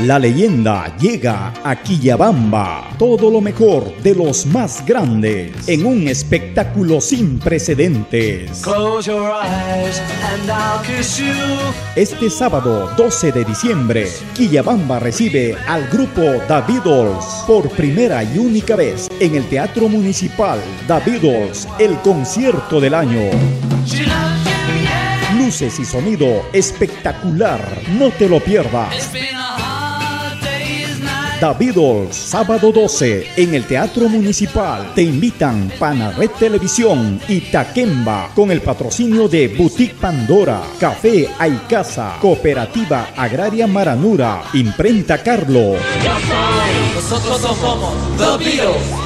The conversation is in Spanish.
La leyenda llega a Quillabamba. Todo lo mejor de los más grandes en un espectáculo sin precedentes. Close your eyes and I'll kiss you. Este sábado 12 de diciembre, Quillabamba recibe al grupo The Beatles por primera y única vez en el Teatro Municipal. The Beatles, el concierto del año. Luces y sonido espectacular, no te lo pierdas. The Beatles, sábado 12 en el Teatro Municipal. Te invitan Panared Televisión y Taquemba con el patrocinio de Boutique Pandora, Café Aicasa, Cooperativa Agraria Maranura, Imprenta Carlo. Nosotros somos The Beatles.